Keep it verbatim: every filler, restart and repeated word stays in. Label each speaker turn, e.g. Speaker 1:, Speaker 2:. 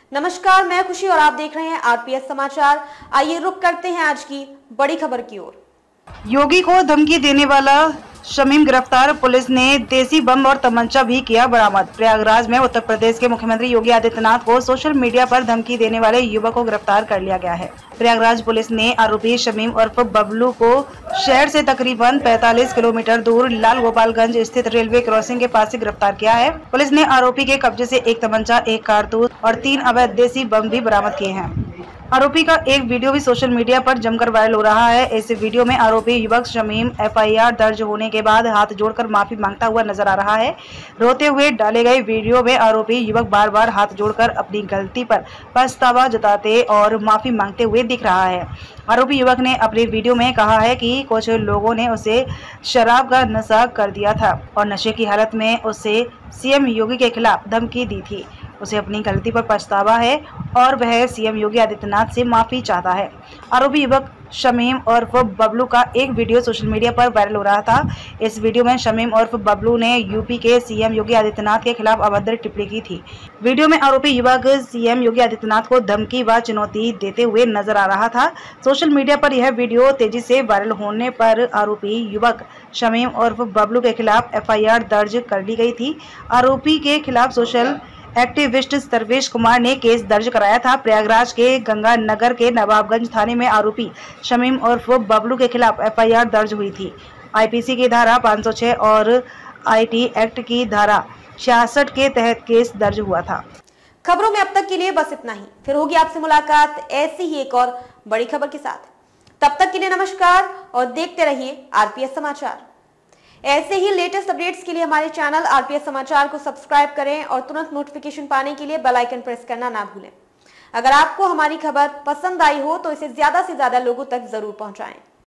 Speaker 1: नमस्कार, मैं खुशी और आप देख रहे हैं आरपीएस समाचार। आइए रुक करते हैं आज की बड़ी खबर की ओर।
Speaker 2: योगी को धमकी देने वाला शमीम गिरफ्तार, पुलिस ने देसी बम और तमंचा भी किया बरामद। प्रयागराज में उत्तर प्रदेश के मुख्यमंत्री योगी आदित्यनाथ को सोशल मीडिया पर धमकी देने वाले युवक को गिरफ्तार कर लिया गया है। प्रयागराज पुलिस ने आरोपी शमीम उर्फ बबलू को शहर से तकरीबन पैंतालीस किलोमीटर दूर लाल गोपालगंज स्थित रेलवे क्रॉसिंग के पास से गिरफ्तार किया है। पुलिस ने आरोपी के कब्जे से एक तमंचा, एक कारतूस और तीन अवैध देसी बम भी बरामद किए हैं। आरोपी का एक वीडियो भी सोशल मीडिया पर जमकर वायरल हो रहा है। इस वीडियो में आरोपी युवक शमीम एफआईआर दर्ज होने के बाद हाथ जोड़कर माफी मांगता हुआ नजर आ रहा है। रोते हुए डाले गए वीडियो में आरोपी युवक बार बार हाथ जोड़कर अपनी गलती पर पछतावा जताते और माफी मांगते हुए दिख रहा है। आरोपी युवक ने अपने वीडियो में कहा है कि कुछ लोगों ने उसे शराब का नशा कर दिया था और नशे की हालत में उसे सीएम योगी के खिलाफ धमकी दी थी। उसे अपनी गलती पर पछतावा है और वह सीएम योगी आदित्यनाथ से माफी चाहता है। आरोपी युवक शमीम उर्फ बबलू का एक वीडियो सोशल मीडिया पर वायरल हो रहा था। इस वीडियो में शमीम उर्फ बबलू ने यूपी के सीएम योगी आदित्यनाथ के खिलाफ अभद्र टिप्पणी की थी। वीडियो में आरोपी युवक सीएम योगी आदित्यनाथ को धमकी व चुनौती देते हुए नजर आ रहा था। सोशल मीडिया पर यह वीडियो तेजी से वायरल होने पर आरोपी युवक शमीम उर्फ बबलू के खिलाफ एफआईआर दर्ज कर ली गई थी। आरोपी के खिलाफ सोशल एक्टिविस्ट सर्वेश कुमार ने केस दर्ज कराया था। प्रयागराज के गंगा नगर के नवाबगंज थाने में आरोपी शमीम उर्फ बबलू के खिलाफ एफआईआर दर्ज हुई थी। आईपीसी की धारा पाँच सौ छह और आईटी एक्ट की धारा छियासठ के तहत केस दर्ज हुआ था।
Speaker 1: खबरों में अब तक के लिए बस इतना ही। फिर होगी आपसे मुलाकात ऐसी ही एक और बड़ी खबर के साथ। तब तक के लिए नमस्कार और देखते रहिए आरपीएस समाचार। ऐसे ही लेटेस्ट अपडेट्स के लिए हमारे चैनल आरपीएस समाचार को सब्सक्राइब करें और तुरंत नोटिफिकेशन पाने के लिए बेल आइकन प्रेस करना ना भूलें। अगर आपको हमारी खबर पसंद आई हो तो इसे ज्यादा से ज्यादा लोगों तक जरूर पहुंचाएं।